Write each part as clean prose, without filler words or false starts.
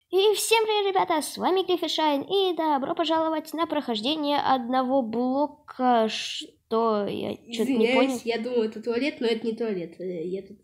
И всем привет, ребята, с вами Гриффишайн, и добро пожаловать на прохождение одного блока, что я что-то не понял. Я думал, это туалет, но это не туалет. Я тут...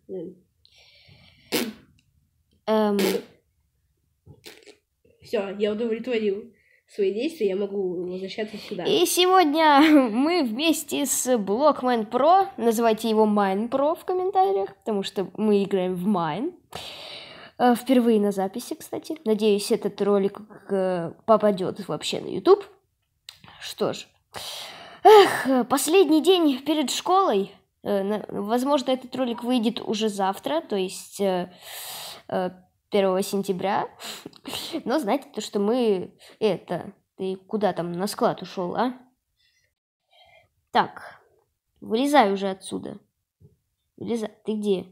Все, я удовлетворил свои действия, я могу возвращаться сюда. И сегодня мы вместе с Blockman Pro, называйте его Mine Pro в комментариях, потому что мы играем в Mine. Впервые на записи, кстати. Надеюсь, этот ролик попадет вообще на YouTube. Что ж. Последний день перед школой. Возможно, этот ролик выйдет уже завтра, то есть 1 сентября. Но знаете, то, что мы... Ты куда там на склад ушел, а? Так. Вылезай уже отсюда. Вылезай. Ты где?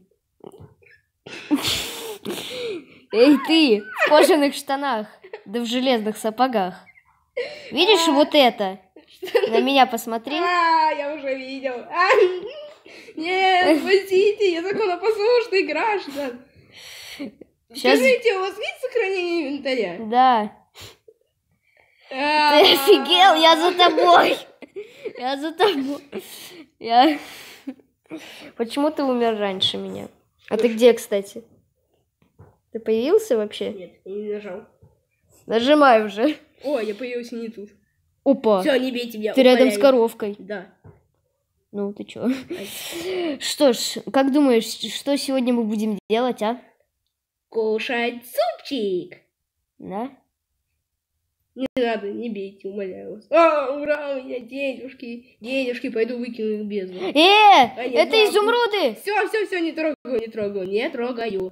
Эй, ты! В кожаных штанах. Да в железных сапогах. Видишь вот это? На меня посмотри. Я уже видел. Нет, спасите, я законопослушный граждан. Скажите, у вас есть сохранение инвентаря? Да. Ты офигел? Я за тобой. Я за тобой. Почему ты умер раньше меня? А ты где, кстати? Ты появился вообще? Нет, я не нажал. Нажимай уже. О, я появился не тут. Опа. Все, не бейте меня. Ты рядом с коровкой. Да. Ну, ты чё? Что ж, как думаешь, что сегодня мы будем делать, а? Кушать супчик. Да? Не надо, не бейте, умоляю вас. Ура, у меня денежки. Денежки, пойду выкину их в бездну. Это изумруды! Все, не трогаю.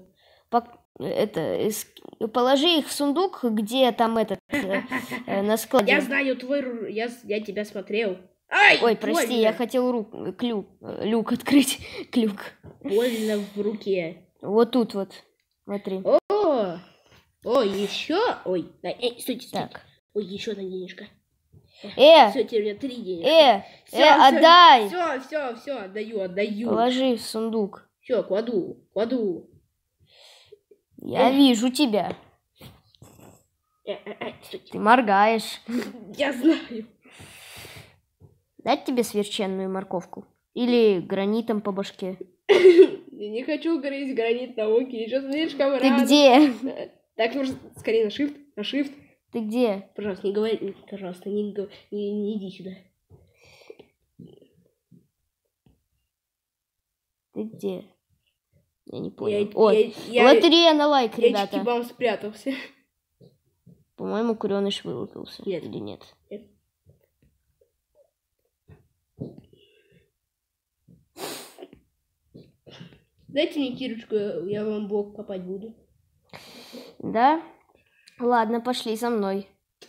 Положи их в сундук, где там на складе. Я знаю я тебя смотрел. Ой, прости, больно. Я хотел люк открыть. Клюк. Больно в руке. Вот тут вот, смотри. О, еще. Ой, стойте. Так. Ой, еще одна денежка. Все, теперь у меня 3 денежки. Отдай. Все, отдаю. Положи в сундук. Все, кладу. Я вижу тебя. Ты моргаешь. Я знаю. Дать тебе сверченную морковку? Или гранитом по башке? Я не хочу грызть гранит науки. Еще слишком рано. Ты где? Так, может, скорее на shift. Ты где? Пожалуйста, не говори. Пожалуйста, не иди сюда. Ты где? Я не понял. Лотерея на лайк, ребята. Я чики-бам спрятался. По-моему, куреныш вылупился. Нет. Или нет? Нет. Дайте мне кирочку, я вам блок копать буду. Да? Ладно, пошли за мной.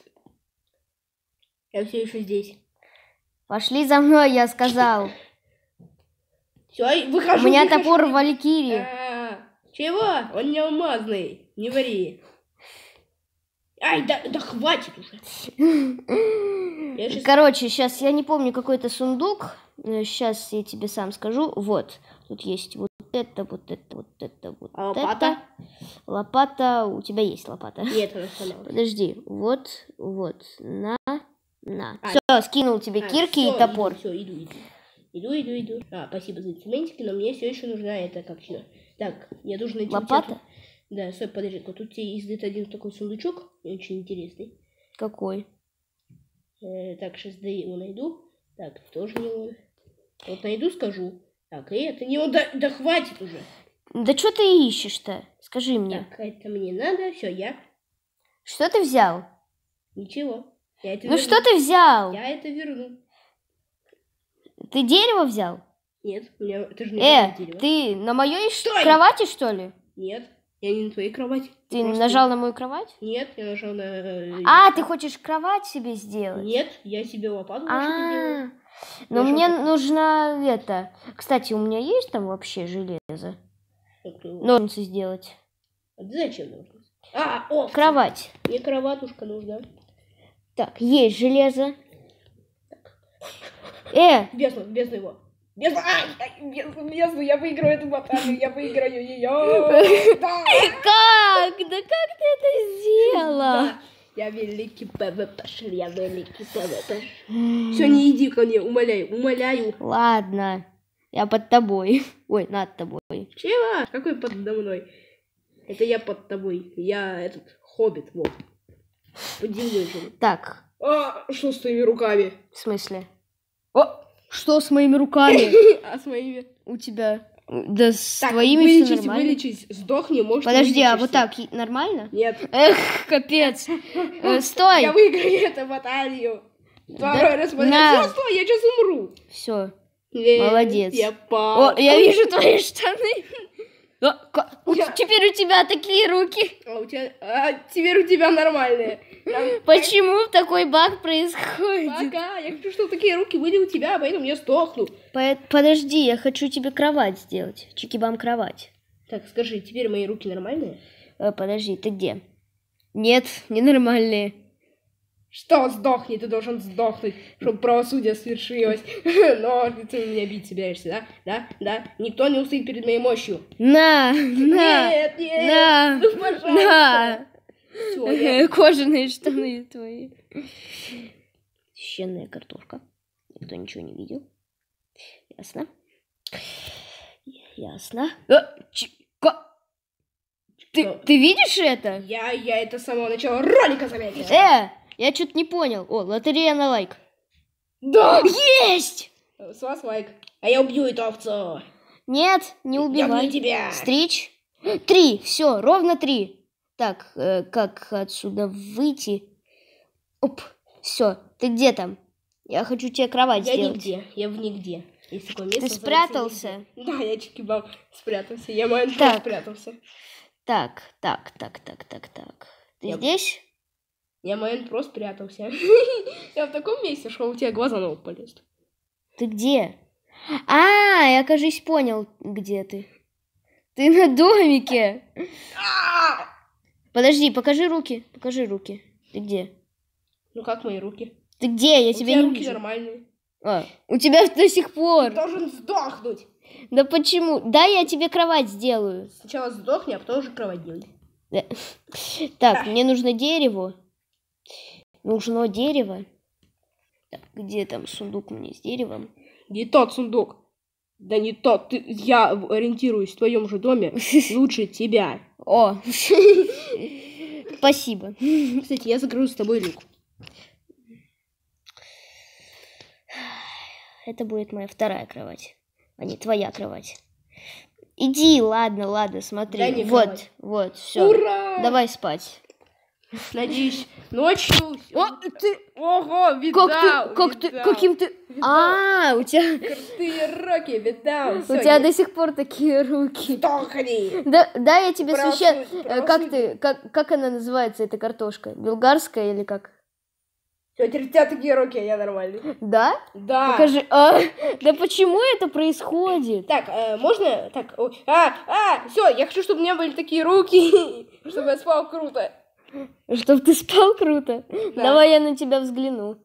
Я все еще здесь. Пошли за мной, я сказал. Все, выхожу. У меня топор Валькирии. Чего? Он не алмазный. Не вари. Да хватит уже. Короче, сейчас я не помню какой-то сундук. Сейчас я тебе сам скажу. Вот. Тут есть вот это. А лопата? Лопата. У тебя есть лопата? Нет, она сломалась. Подожди. Вот. На. Все, скинул тебе кирки и топор. Все, иду. Спасибо за цементики, но мне все еще нужна эта капсула. Так, я должен найти... Лопата? Да, стой, подожди. Тут тебе есть один такой сундучок, очень интересный. Какой? Так, сейчас его найду. Так, тоже не он. Вот найду, скажу. Так, и это не он. Да хватит уже. Да что ты ищешь-то? Скажи мне. Так, это мне надо. Все, я. Что ты взял? Ничего. Я это верну. Что ты взял? Я это верну. Ты дерево взял? Нет, у меня это же не дерево. Ты на моей кровати, что ли? Нет, я не на твоей кровати. Ты нажал на мою кровать? Нет, я нажал на... ты хочешь кровать себе сделать? Нет, я себе лопату делаю. Но мне нужно это... Кстати, у меня есть там вообще железо? Ножницы сделать. А зачем нужно? Кровать. Мне кроватушка нужна. Так, есть железо. Бездну его. Без безумно, я выиграю эту баталию, я выиграю ее. Да. Как? Да как ты это сделала? Да. Я великий ПВПш, я великий ПВПш. Все, не иди ко мне, умоляю, умоляю. Ладно, я под тобой. Ой, над тобой. Чего? Какой подо мной? Это я под тобой. Я этот хоббит, вот. Поделай же. Так, А, что с твоими руками? в смысле? О, что с моими руками? А с моими? У тебя... Да с Так, твоими все вылечись, нормально. вылечись, сдохни, может, Подожди, а вот вылечишься. так нормально? Нет. Эх, капец. Стой. Я выиграю эту баталию. Второй Да? раз На. Всё, стой, я сейчас умру. Все. Нет, Молодец. Я пал. О, я вижу твои штаны. Я- Теперь у тебя такие руки. Теперь у тебя нормальные. Почему такой баг происходит? Пока. Я хочу, чтобы такие руки были у тебя, поэтому я сдохну. Подожди, я хочу тебе кровать сделать. Чикибам кровать. Так, скажи, теперь мои руки нормальные? Подожди, ты где? Нет, ненормальные. Что сдохни? Ты должен сдохнуть, чтобы правосудие свершилось. Но ты меня бить собираешься, да? Да? Никто не устоит перед моей мощью. На. Нет, На. ну, пожалуйста. На. Всё, я- Кожаные штаны твои. Священная картошка. Никто ничего не видел. Ясно. Ясно. Ты видишь это? Я это с самого начала ролика заметил. Я что-то не понял. О, лотерея на лайк. Да! Есть! С вас лайк. А я убью эту овцу. Нет, не Я убивай. убью тебя. Стричь. 3, все, ровно 3. Так, как отсюда выйти? Оп, все, ты где там? Я хочу тебе кровать Я сделать. нигде, я в нигде. Есть такое место. Ты называется спрятался? нигде. Да, я чикибам спрятался. Я Майнкрафт Так. спрятался. Так. Ты Я- здесь? Я Майнкрафт спрятался. Я в таком месте, что у тебя глаза на лоб полезут. Ты где? Я, кажись, понял, где ты. Ты на домике. Подожди, покажи руки. Ты где? Ну как мои руки? Ты где? Я У тебя тебя не руки вижу. нормальные. У тебя до сих Ты пор. должен сдохнуть. Да почему? Да, я тебе кровать сделаю. Сначала сдохни, а потом уже кровать делай. Так, мне нужно дерево. Нужно дерево. Так, где там сундук у меня с деревом? Не тот сундук. Да не тот. Я ориентируюсь в твоем же доме лучше тебя. О, спасибо. Кстати, я закрою с тобой люк. Это будет моя вторая кровать, а не твоя кровать. Иди, ладно, смотри. Дай мне кровать. Вот, все. Ура! Давай спать. Надеюсь, ночью... Ты... Ого, видал! Каким ты... у тебя... Крутые руки, видал! У тебя до сих пор такие руки. Сдохни! Да, я тебе Правосудие, священ... Как она называется, эта картошка? Белгарская или как? Все, теперь у тебя такие руки, я нормальный. Да? Да. Покажи. Да почему это происходит? Так, можно... Так, все, я хочу, чтобы у меня были такие руки, чтобы я спал круто. Чтоб ты спал круто? Да. Давай я на тебя взгляну.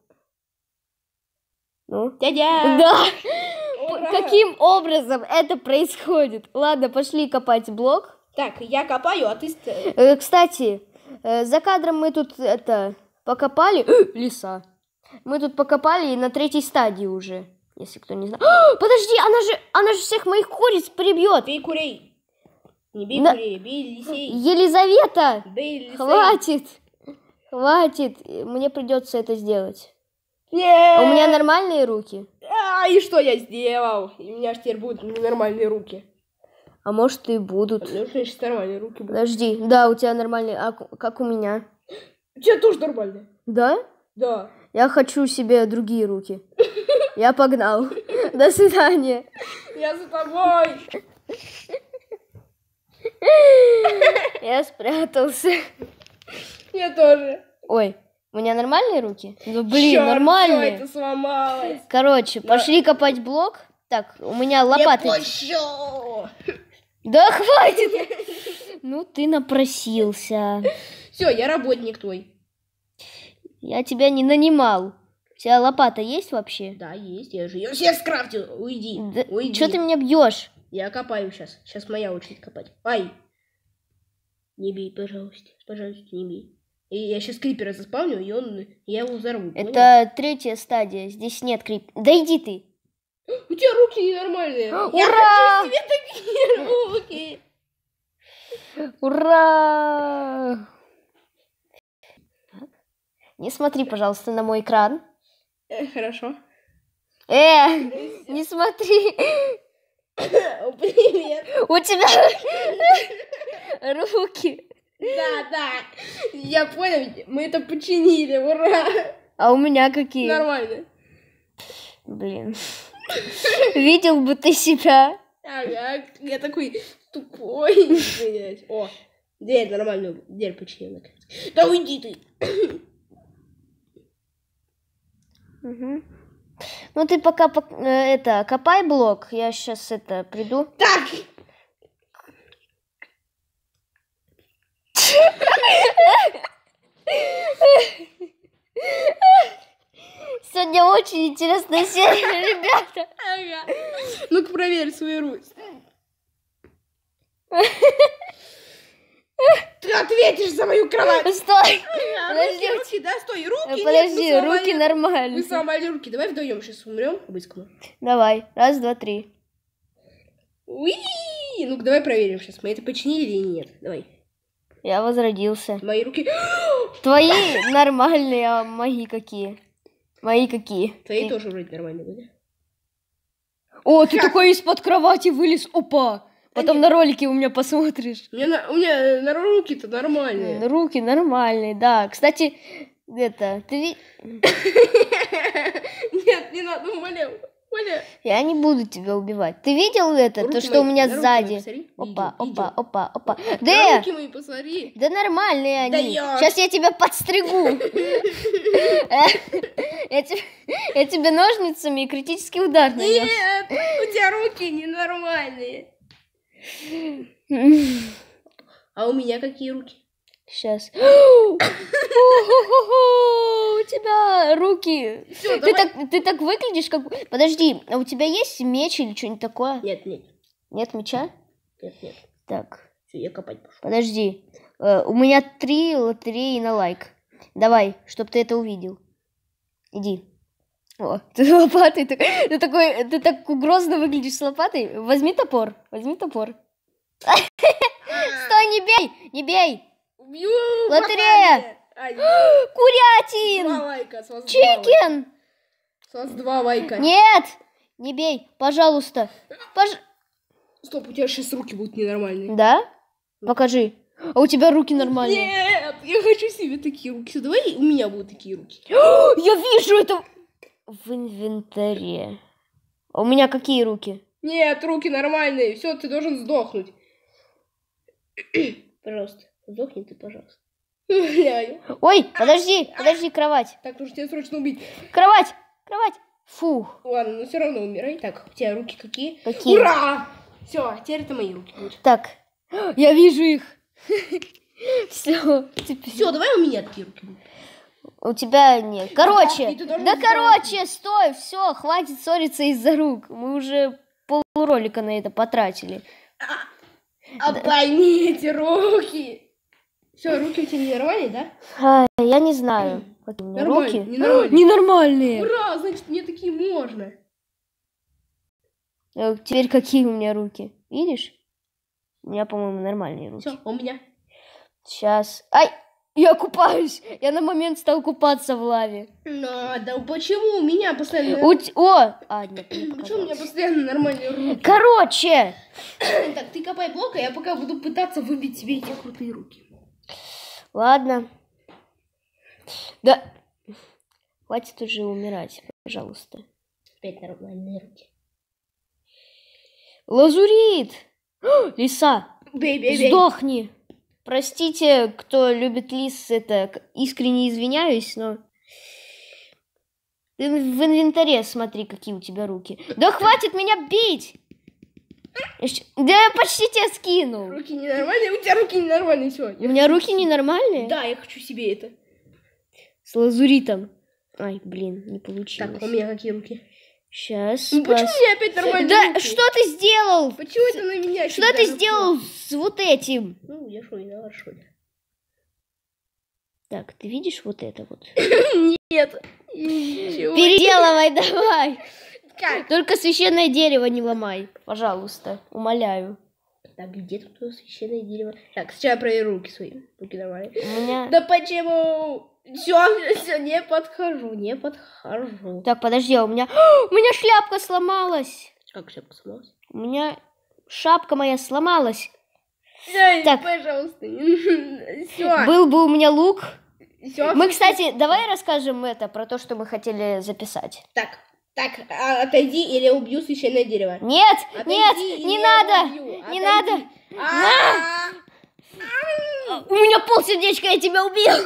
Ну? Дядя! Да! Ура! Каким образом это происходит? Ладно, пошли копать блок. Так, я копаю, а ты... Кстати, за кадром мы тут покопали. Лиса. Мы тут покопали и на 3-й стадии уже. Если кто не знает. Подожди, она же всех моих куриц прибьет. Бей курей. Не бей курей, бей лисей. Елизавета! Бей лисей. Хватит. Мне придется это сделать. Нет! У меня нормальные руки. И что я сделал? И у меня же теперь будут нормальные руки. А может и будут. Ну, значит, нормальные руки будут. Подожди. Да, у тебя нормальные. А как у меня? У тебя тоже нормальные. Да? Да. Я хочу себе другие руки. Я погнал. До свидания. Я за тобой. Я спрятался. Я тоже. Ой, у меня нормальные руки? Ну блин, Чёрт, нормальные. всё это сломалось. Короче, пошли копать блок. Так, у меня лопаты. Не пущу. Да хватит. Ну ты напросился. Все, я работник твой. Я тебя не нанимал. тебя лопата есть вообще? Да, есть, я же ее все скрафтил. Уйди, Да, уйди. чё ты меня бьешь? Я копаю сейчас. Сейчас моя очередь копать. Ай! Не бей, пожалуйста. Пожалуйста, не бей. И я сейчас крипера заспавню, и я его взорву. Это 3-я стадия. Здесь нет крип. Да иди ты. У тебя руки ненормальные. Ура! Я хочу себе такие руки. Ура! Не смотри, пожалуйста, на мой экран. Хорошо. Не смотри. Привет. У тебя руки. Да. Я понял, мы это починили. Ура. А у меня какие? Нормально. Блин. Видел бы ты себя. Ага, я такой тупой. Извиняюсь. О, дверь нормальную. Дверь починила. Да уйди ты. Угу. Ну ты пока копай блок, я сейчас приду. Так! Сегодня очень интересная серия, ребята. Ага. Ну-ка проверь свои руки. Ты ответишь за мою кровать. Стой! Подожди, руки, да, стой, руки. Подожди, нет, руки нормально. Мы сломали руки. Давай вдвоем сейчас умрем по-быстрому. Давай, 1, 2, 3. Уи! Ну-ка, давай проверим сейчас, мы это починили или нет. Давай. Я возродился. Мои руки. Твои нормальные, а мои какие? Мои какие? Твои тоже вроде нормальные были. О, ты такой из-под кровати вылез, опа! Потом на ролике у меня посмотришь. У меня на руки-то нормальные. Руки нормальные, да. Кстати, ты... Нет, не надо, умоляю. Я не буду тебя убивать. Ты видел это? Руки То, что у мои, меня на руки сзади. мои посмотри. Опа, Видел. опа, опа. На Да! руки мои посмотри. Да нормальные они. Даёшь. Сейчас я тебя подстригу. Я тебе ножницами и критический удар нанес. Нет, у тебя руки ненормальные. А у меня какие руки? Сейчас. У тебя руки. Всё, давай. Ты так выглядишь, как... Подожди, а у тебя есть меч или что-нибудь такое? Нет. Нет меча? Нет. Так, Все, я копать пошел. подожди. У меня 3 лотереи на лайк. Давай, чтоб ты это увидел. Иди. О, ты лопатой. Ты так грозно выглядишь с лопатой. Возьми топор. Стой, не бей. Убью! Лотерея! Курятин! 2 лайка. С вас 2 лайка. Чикен! С вас 2 лайка. Нет! Не бей, пожалуйста. Стоп, у тебя сейчас руки будут ненормальные. Да? Покажи. А у тебя руки нормальные. Нет, я хочу себе такие руки. Всё, давай у меня будут такие руки. Я вижу это в инвентаре. А у меня какие руки? Нет, руки нормальные. Все, ты должен сдохнуть. Пожалуйста, сдохни ты, пожалуйста. Ой, подожди, кровать. Так, нужно тебя срочно убить. Кровать. Фух. Ладно, но все равно умирай. Так, у тебя руки какие? Какие? Ура! Все, теперь это мои руки будут. Так, я вижу их. Все. Все, давай у меня такие руки будут. У тебя нет. Короче, Да, стой, все, хватит ссориться из-за рук. Мы уже полролика на это потратили. Отдай мне эти руки. Все, руки у тебя ненормальные, да? Я не знаю. Какие у меня руки. Ненормальные. Ура, значит, мне такие можно. Теперь какие у меня руки? Видишь? У меня, по-моему, нормальные руки. Все, у меня. Сейчас. Ай! Я купаюсь! Я на момент стал купаться в лаве. Да почему у меня постоянно... Нет, Почему у меня постоянно нормальные руки? Короче! Так, ты копай блок, а я пока буду пытаться выбить себе эти крутые руки. Ладно. Да. Хватит уже умирать, пожалуйста. Опять нормальные руки. Лазурит! Лиса! Бей. Сдохни! Простите, кто любит лис, искренне извиняюсь, но... Ты в инвентаре смотри, какие у тебя руки. Да хватит меня бить! Да я почти тебя скинул. Руки ненормальные? У тебя руки ненормальные, все. У меня руки ненормальные? Да, я хочу себе это. С лазуритом. Ай, блин, не Так, получилось. у меня какие руки? Сейчас. Ну, почему у меня опять нормальные Да, руки? что ты сделал? Почему это на меня Что всегда ты напало? сделал с вот этим? Ну, я шо, виноват, что ли? Так, ты видишь вот это вот? Нет. Ничего. Переделывай давай. Как? Только священное дерево не ломай, пожалуйста, умоляю. Так, где тут священное дерево? Так, сейчас я проверю руки свои. Руки нормальные. У меня... Да почему? Все, не подхожу, не подхожу. Так, подожди, у меня шляпка сломалась. Как шляпка сломалась? У меня шапка моя сломалась. Ай, Так. пожалуйста. Все. Был бы у меня лук. Все. Мы, кстати, давай расскажем это про то, что мы хотели записать. Так, отойди, или я убью священное дерево. Нет, Отойди, нет, или не я надо, убью. не Отойди. надо. А-а-а. У меня полсердечка, я тебя убил.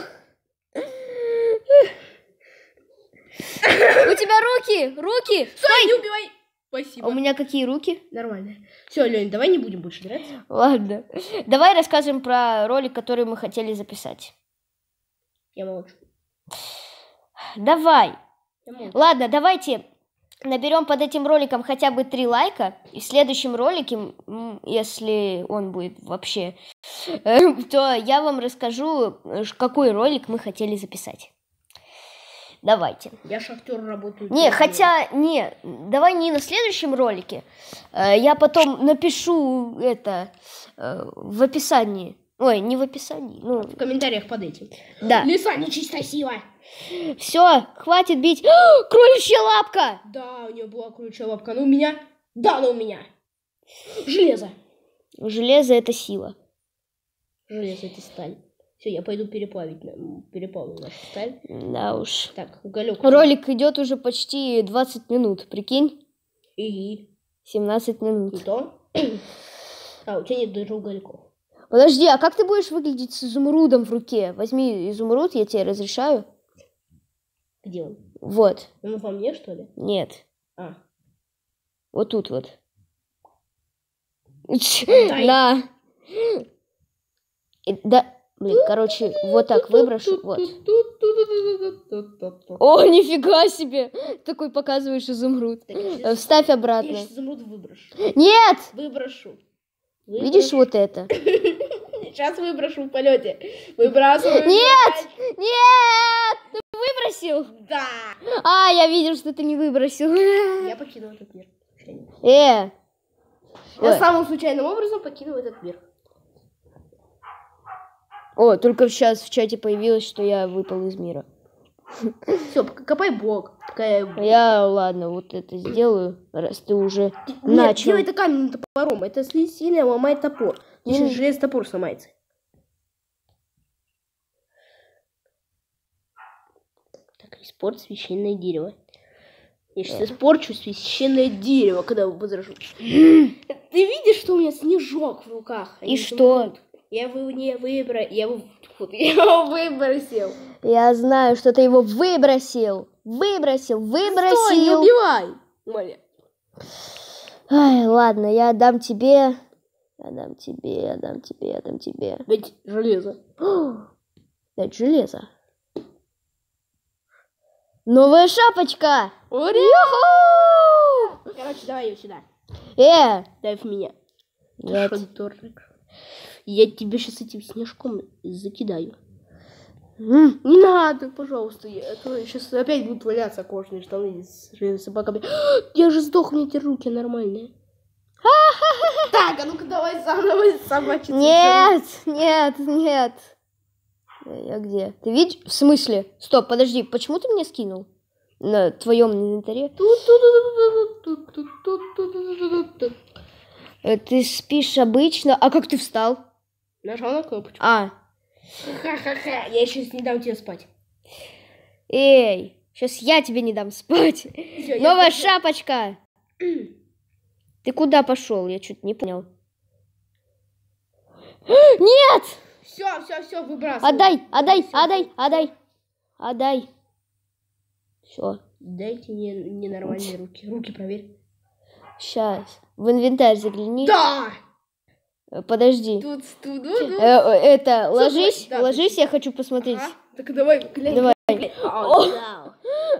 У тебя руки. Стой, не убивай. Спасибо. А у меня какие руки? Нормально. Все, Лёнь, давай не будем больше драться. Ладно. Давай расскажем про ролик, который мы хотели записать. Я молчу. Давай. Я молчу. Ладно, давайте наберем под этим роликом хотя бы 3 лайка. И в следующем ролике, если он будет вообще, то я вам расскажу, какой ролик мы хотели записать. Давайте. Я шахтер, работаю. Давай не на следующем ролике. Я потом напишу это в описании. Ой, не в описании. Ну, В комментариях под этим. да. Лиса нечистая сила. Все, хватит бить. Кроличья лапка! Да, у нее была кроличья лапка. Но у меня... Да, но у меня. Железо. Железо — это сила. Железо — это сталь. Все, я пойду переплавлю нашу сталь. Да уж. Так, уголек. Ролик идет уже почти 20 минут, прикинь? И 17 минут. и то. А, у тебя нет даже угольков. Подожди, а как ты будешь выглядеть с изумрудом в руке? Возьми изумруд, я тебе разрешаю. Где он? Вот. Он во мне, что ли? Нет. А. Вот тут вот. Дай. На. Да, блин, короче, вот так выброшу. Вот. О, нифига себе! Такой показываешь изумруд. Вставь Я обратно. сейчас изумруд выброшу. Нет! Выброшу. Видишь вот это? Сейчас выброшу в полете. Выбрасываю. Нет! Нет! Ты выбросил? Да. А, я видел, что ты не выбросил. Я покинул этот мир. Ой. Я самым случайным образом покинул этот мир. О, только сейчас в чате появилось, что я выпал из мира. Все, копай блок. Я, ладно, вот это сделаю, раз ты уже начал. Делай это каменным топором. Это сильно ломает топор. Сейчас железный топор сломается. Так, испорт священное дерево. Я сейчас испорчу священное дерево, когда возражу. Ты видишь, что у меня снежок в руках? И что? Я его не выбросил. Я выбросил. Я знаю, что ты его выбросил. Выбросил. Стой, не убивай. Моля. Ай, ладно, я отдам тебе. Отдам тебе. Ведь железо. Дать железо. Новая шапочка! Ура! Юху! Короче, давай ее сюда. Дай в меня. Нет. Я тебя сейчас этим снежком закидаю. Не надо, пожалуйста. Сейчас опять будут валяться кожаные штаны с собаками. Я же сдох, мне эти руки нормальные. Так, а ну-ка давай заново собачиться. Нет. Я где? Ты видишь? В смысле? Стоп, подожди, почему ты мне скинул? На твоем инвентаре? Ты спишь обычно. А как ты встал? Нажал на кнопочку. Ха-ха-ха, я сейчас не дам тебе спать. Эй, сейчас я тебе не дам спать. Всё, Новая шапочка. Ты куда пошел? Я что-то не понял. Нет! Все, выбрасывай. Отдай. Все. Дайте мне ненормальные руки. Руки проверь. Сейчас. В инвентарь загляни. Да! Подожди. Тут. Это, Ложись, ложись, я хочу посмотреть. Так давай, глянь. Давай. О, да.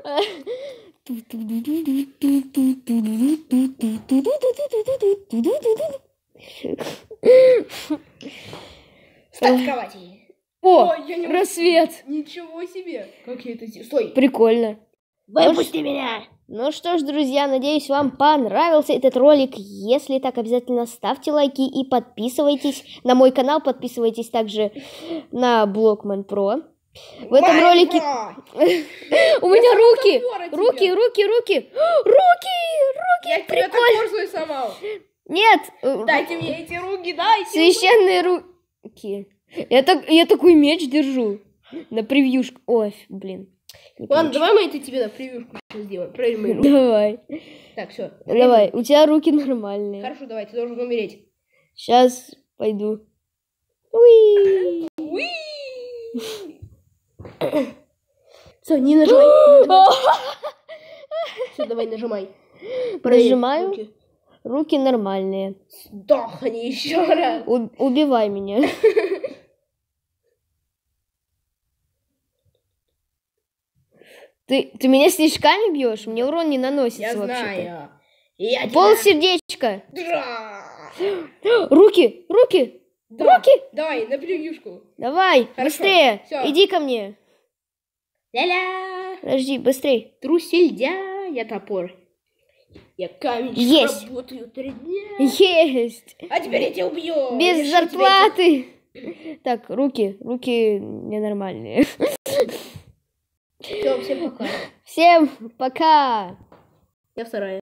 Встать с кровати. О, Ой, я не рассвет. Ничего себе. Как я это сделал? Стой. Прикольно. Выпусти меня. Ну что ж, друзья, надеюсь, вам понравился этот ролик. Если так, обязательно ставьте лайки и подписывайтесь на мой канал. Подписывайтесь также на Blockman Pro. В этом ролике... У меня руки! Я тебе Прикольно. топор свой сломал. Нет! Дайте мне эти руки, дайте. Священные руки. Я такой меч держу. На превьюшку. Ой, блин. Ладно, давай мы это тебе на превьюшку сделаем. Проверим мои руки. Давай. Так, все. Давай, у тебя руки нормальные. Хорошо, давай, ты должен умереть. Сейчас пойду. Уи. Уи! Все, не нажимай. Все, давай, нажимай. Нажимаю. Руки. Руки нормальные. Сдохни еще раз. Убивай меня. Ты меня снежками бьешь? Мне урон не наносится Я вообще-то. знаю. Я Пол сердечка. Да. Руки. Да. Руки. Давай, на превьюшку. Давай, Хорошо. быстрее. Всё. Иди ко мне. Ля-ля. Подожди, быстрей. Трусельдя, я топор. Я камень Есть. работаю 3 дня. Есть. А теперь я тебя убью. Без Лишу зарплаты. Так, руки ненормальные. Все, всем пока. Всем пока. Я в сарае.